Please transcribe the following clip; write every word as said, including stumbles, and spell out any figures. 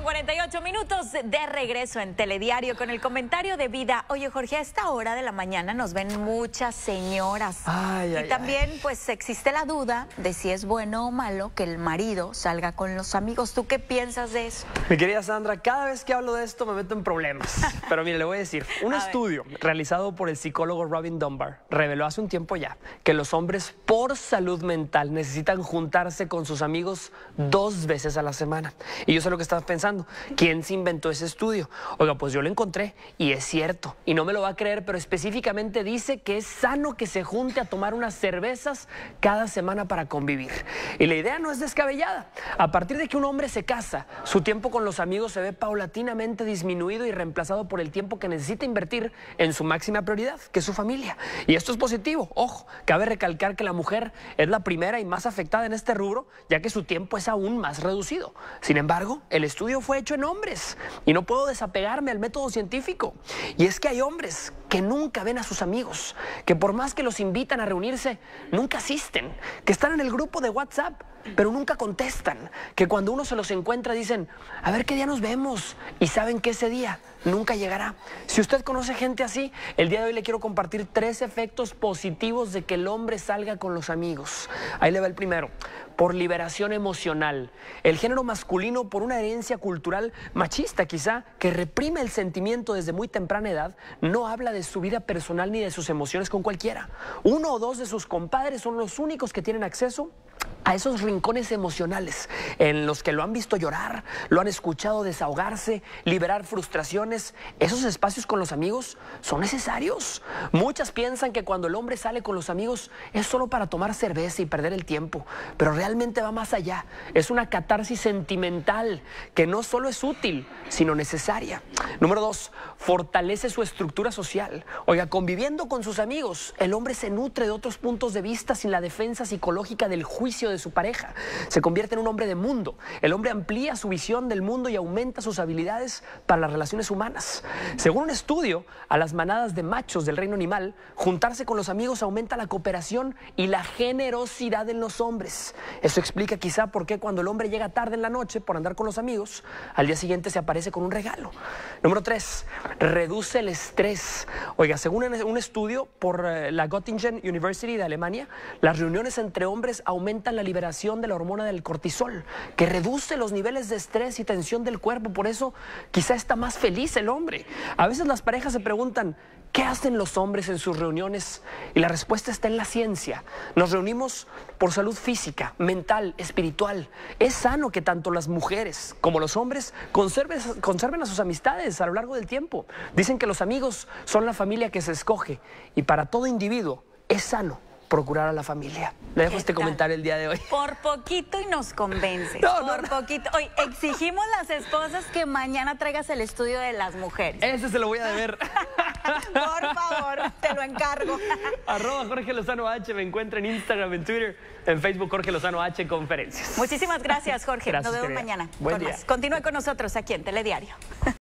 cuarenta y ocho minutos de regreso en Telediario con el comentario de vida. Oye, Jorge, a esta hora de la mañana nos ven muchas señoras. Ay, y ay, también, ay. pues, existe la duda de si es bueno o malo que el marido salga con los amigos. ¿Tú qué piensas de eso? Mi querida Sandra, cada vez que hablo de esto me meto en problemas. Pero mire, le voy a decir, un A estudio ver. realizado por el psicólogo Robin Dunbar reveló hace un tiempo ya que los hombres por salud mental necesitan juntarse con sus amigos dos veces a la semana. Y yo sé lo que estás pensando. ¿Quién se inventó ese estudio? Oiga, pues yo lo encontré y es cierto. Y no me lo va a creer, pero específicamente dice que es sano que se junte a tomar unas cervezas cada semana para convivir. Y la idea no es descabellada. A partir de que un hombre se casa, su tiempo con los amigos se ve paulatinamente disminuido y reemplazado por el tiempo que necesita invertir en su máxima prioridad, que es su familia. Y esto es positivo. Ojo, cabe recalcar que la mujer es la primera y más afectada en este rubro, ya que su tiempo es aún más reducido. Sin embargo, el estudio fue hecho en hombres y no puedo desapegarme al método científico. Y es que hay hombres que nunca ven a sus amigos, que por más que los invitan a reunirse, nunca asisten, que están en el grupo de WhatsApp, pero nunca contestan, que cuando uno se los encuentra dicen, a ver qué día nos vemos, y saben que ese día nunca llegará. Si usted conoce gente así, el día de hoy le quiero compartir tres efectos positivos de que el hombre salga con los amigos. Ahí le va el primero. Por liberación emocional. El género masculino, por una herencia cultural machista quizá, que reprime el sentimiento desde muy temprana edad, no habla de su vida personal ni de sus emociones con cualquiera. Uno o dos de sus compadres son los únicos que tienen acceso a esos rincones emocionales en los que lo han visto llorar, lo han escuchado desahogarse, liberar frustraciones. Esos espacios con los amigos son necesarios. Muchas piensan que cuando el hombre sale con los amigos es solo para tomar cerveza y perder el tiempo, pero realmente va más allá. Es una catarsis sentimental que no solo es útil, sino necesaria. Número dos, fortalece su estructura social. Oiga, conviviendo con sus amigos, el hombre se nutre de otros puntos de vista sin la defensa psicológica del juicio de su pareja. Se convierte en un hombre de mundo. El hombre amplía su visión del mundo y aumenta sus habilidades para las relaciones humanas. Según un estudio, a las manadas de machos del reino animal, juntarse con los amigos aumenta la cooperación y la generosidad en los hombres. Eso explica quizá por qué cuando el hombre llega tarde en la noche por andar con los amigos, al día siguiente se aparece con un regalo. Número tres, reduce el estrés. Oiga, según un estudio por la Göttingen University de Alemania, las reuniones entre hombres aumentan la liberación de la hormona del cortisol, que reduce los niveles de estrés y tensión del cuerpo. Por eso quizá está más feliz el hombre. A veces las parejas se preguntan, ¿qué hacen los hombres en sus reuniones? Y la respuesta está en la ciencia. Nos reunimos por salud física, mental, espiritual. Es sano que tanto las mujeres como los hombres conserven, conserven a sus amistades a lo largo del tiempo. Dicen que los amigos son la familia que se escoge y para todo individuo es sano procurar a la familia. Le dejo este comentario el día de hoy. Por poquito y nos convences. No, Por no, no. poquito. Hoy exigimos las esposas que mañana traigas el estudio de las mujeres. Ese se lo voy a deber. Por favor, te lo encargo. Arroba Jorge Lozano H, me encuentra en Instagram, en Twitter, en Facebook Jorge Lozano H Conferencias. Muchísimas gracias, Jorge. Gracias, Nos vemos querida. mañana. Buen con día. más. Continúe con nosotros aquí en Telediario.